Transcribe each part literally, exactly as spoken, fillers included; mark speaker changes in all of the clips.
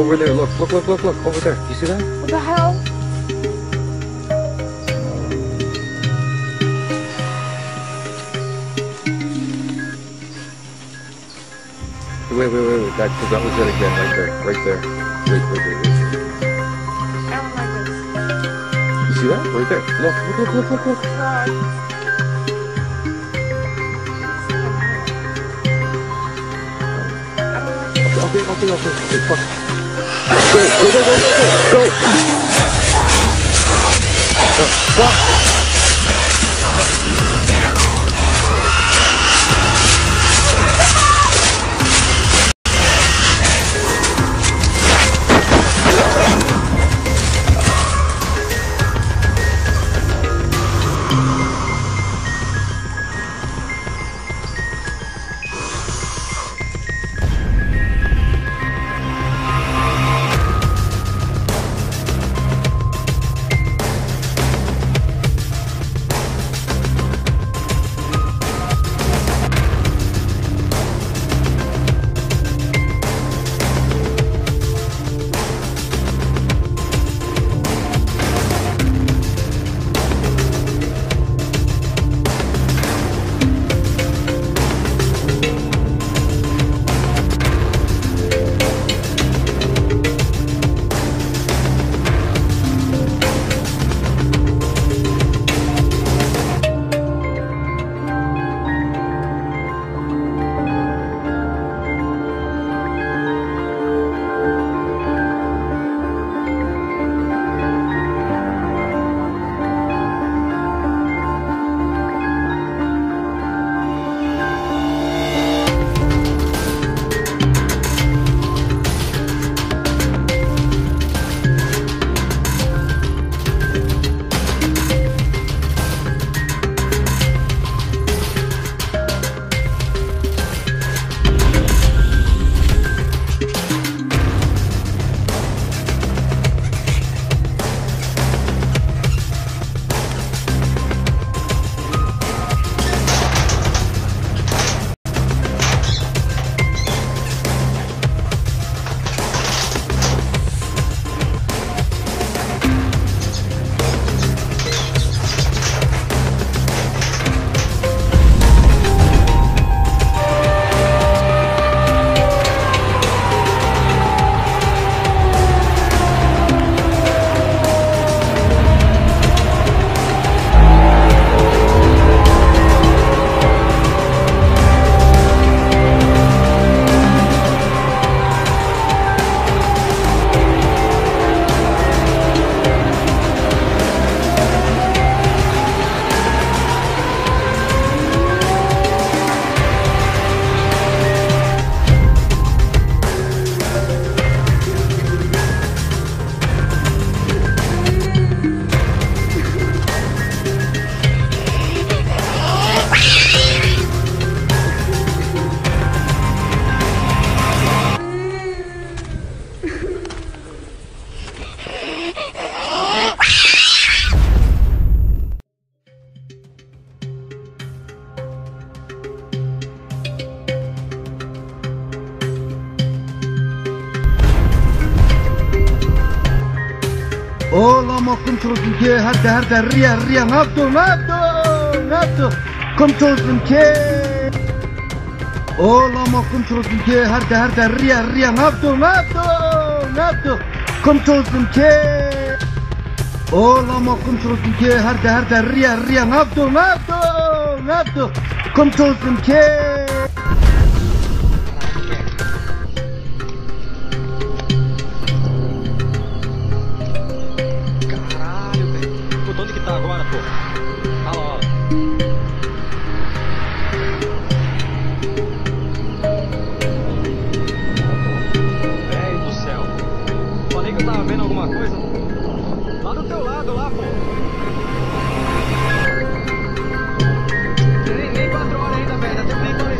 Speaker 1: over there. Look, look, look, look, look. Over there. You see that?
Speaker 2: What the hell?
Speaker 1: Wait, wait, wait, wait. That, cause that was it again, right there. Right there. Wait, wait, wait, wait.
Speaker 2: I don't like this.
Speaker 1: You see that? Right there. Look, look, look, look, look, look.
Speaker 2: God.
Speaker 1: Okay, okay, okay, okay, fuck. Go, go, go, go, go, go! Go! Fuck!
Speaker 3: Oh, lama kontrolsün ki her de her de riya riya ngapto ngapto ngapto kontrolsün ki. Oh, lama kontrolsün ki her de her de riya riya ngapto ngapto ngapto kontrolsün ki. Oh, lama kontrolsün ki her de her de riya riya ngapto ngapto ngapto kontrolsün ki.
Speaker 4: Agora, pô. Olha lá, ó. Velho do céu. Falei que eu tava vendo alguma coisa. Lá do teu lado, lá, pô. Nem, nem quatro horas ainda, velho. Ainda tem nem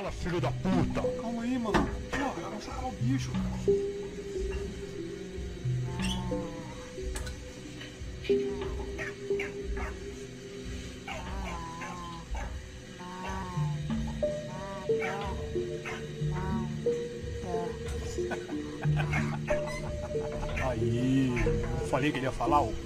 Speaker 5: Fala, filho da puta!
Speaker 6: Calma aí, mano. Porra, vai machucar o bicho, cara.
Speaker 5: Aí, eu falei que ele ia falar, ô.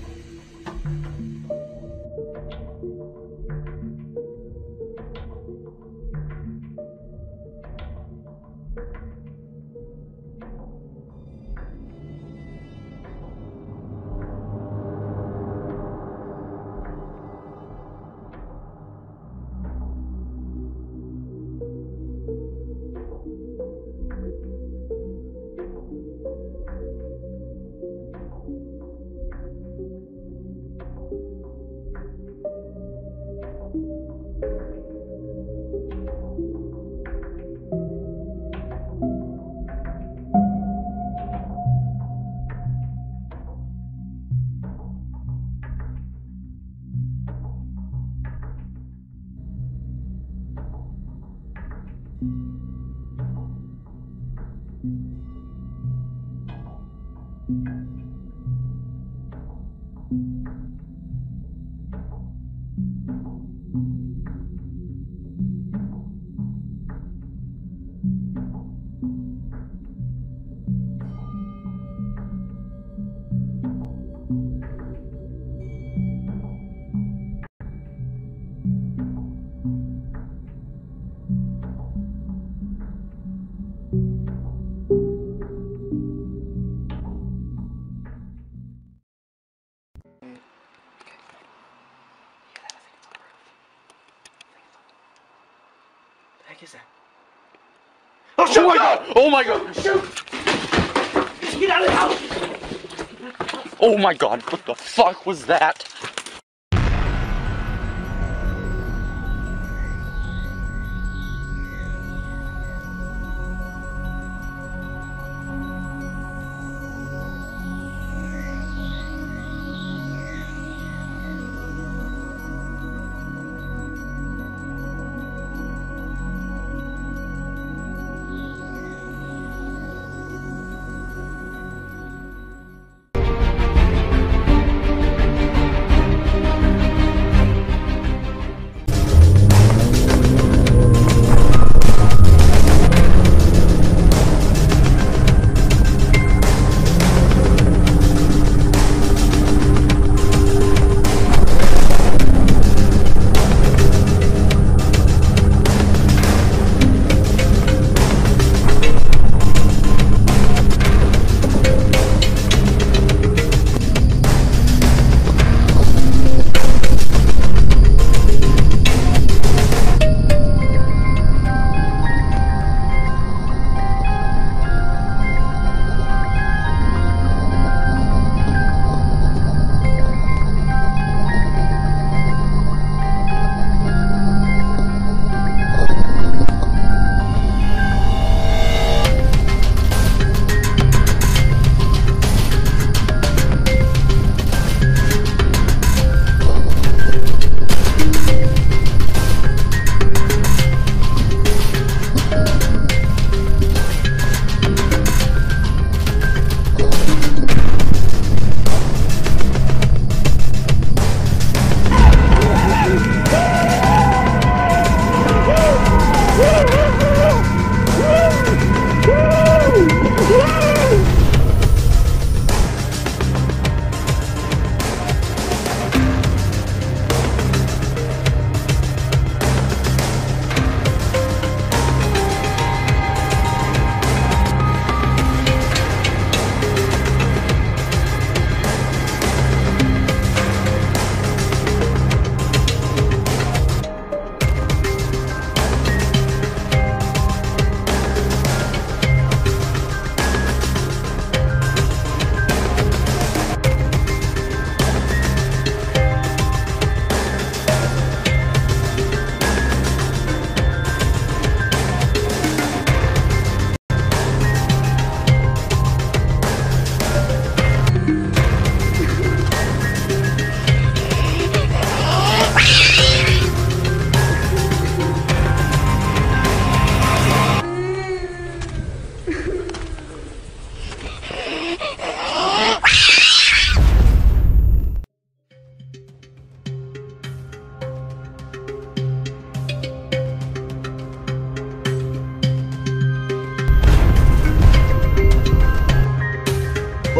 Speaker 7: Heck is that?
Speaker 1: Oh, oh my god! Oh my god!
Speaker 7: Shoot! Get out of the house!
Speaker 1: Oh my god, what the fuck was that?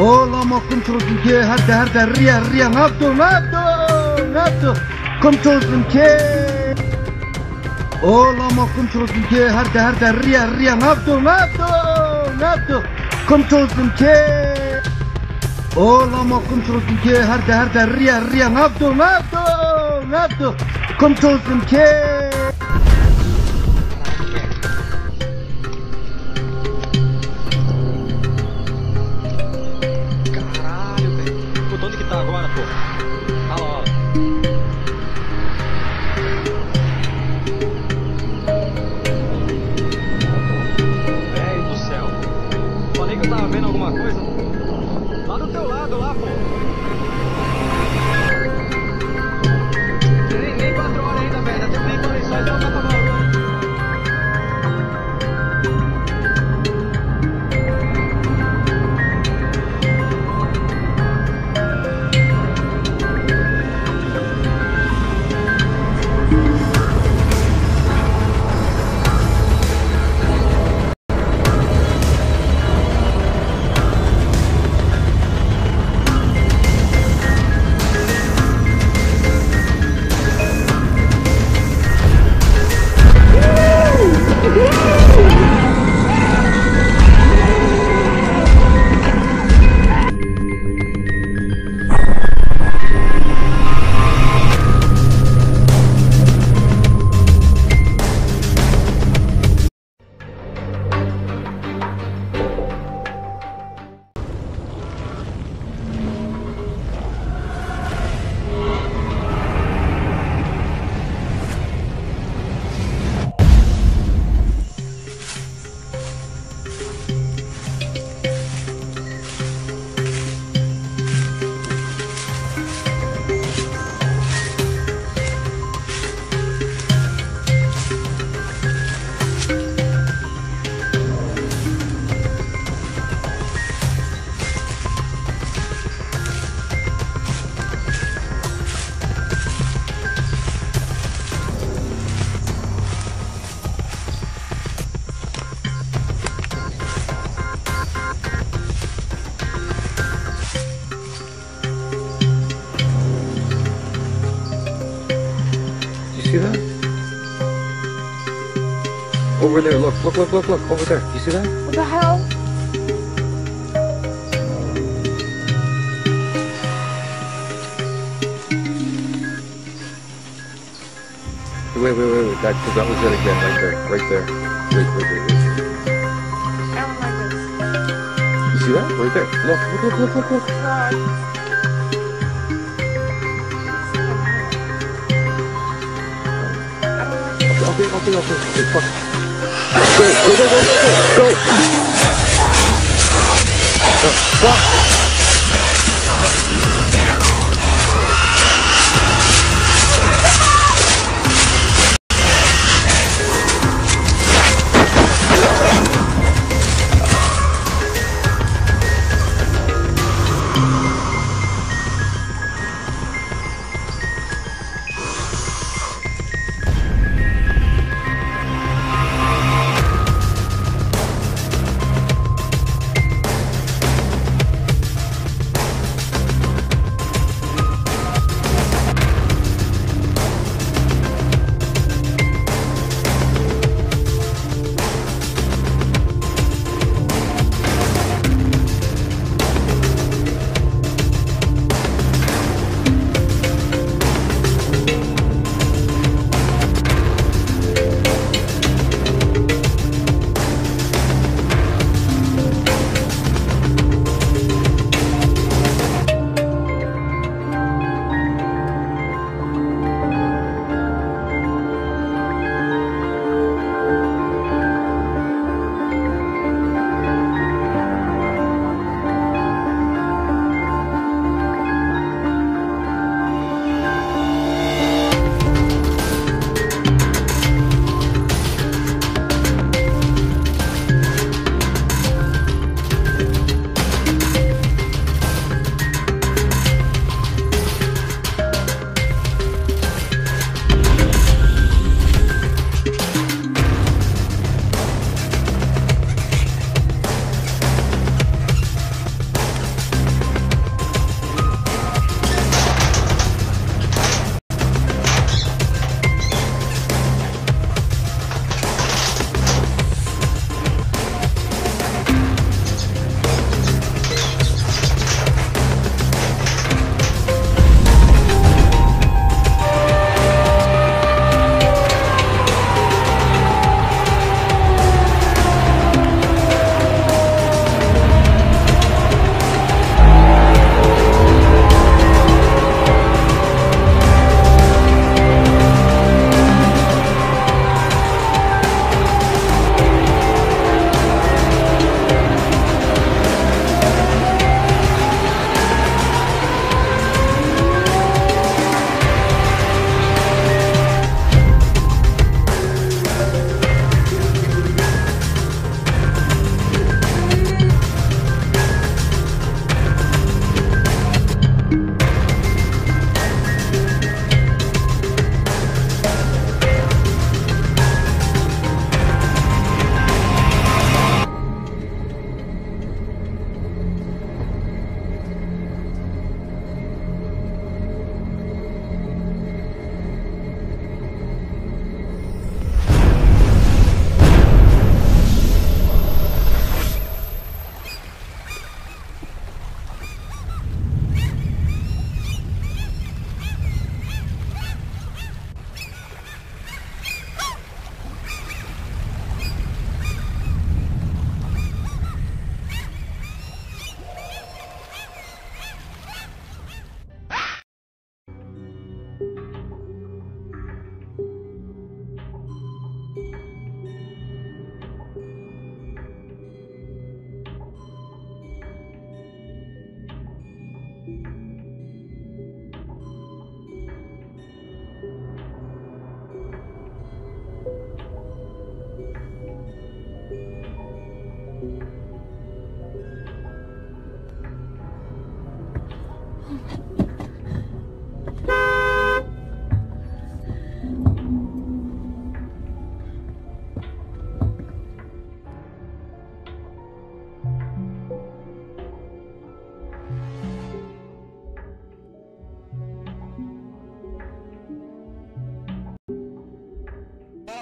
Speaker 3: Oh lama kontrolsün ki her de her de ria ria ngapto ngapto ngapto kontrolsün ki. Oh lama kontrolsün ki her de her de ria ria ngapto ngapto ngapto kontrolsün ki. Oh lama kontrolsün ki her de her de ria ria ngapto ngapto ngapto kontrolsün ki.
Speaker 4: Onde que tá agora, pô? Olha lá, ó. Velho do céu. Falei que eu tava vendo alguma coisa. Lá do teu lado, lá, pô. Nem, nem quatro horas ainda, velho. Tem nem quatro só, então tá pra mal.
Speaker 1: See that? Over there, look, look, look, look, look, over there. You see that?
Speaker 2: What the hell?
Speaker 1: Wait, wait, wait, wait. That, cause that was it again, right there, right there. Wait, wait, wait, wait.
Speaker 2: I don't like this.
Speaker 1: You see that? Right there. Look, look, look, look, look, look.
Speaker 2: God.
Speaker 1: Okay, okay, okay, okay. Fuck. Go, go, go, go, go, go. Go. Fuck.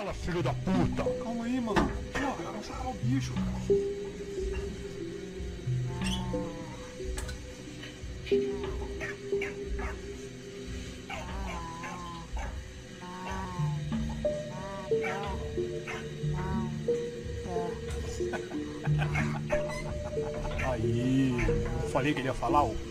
Speaker 5: Fala, filho da puta!
Speaker 6: Calma aí, mano. Porra, vai machucar o bicho, cara.
Speaker 5: Aí, falei que ele ia falar, ô.